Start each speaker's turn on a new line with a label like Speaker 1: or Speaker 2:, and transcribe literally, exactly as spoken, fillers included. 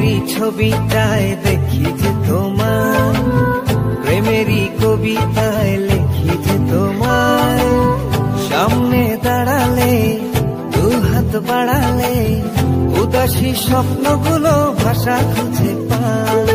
Speaker 1: প্রেমেরই ছবিটায় দেখি যে তোমার, প্রেমেরই কবিতায় লিখি যে তোমার। সামনে দাঁড়ালে দু হাত বাড়ালে উদাসী স্বপ্নগুলো ভাষা খুঁজে পায়।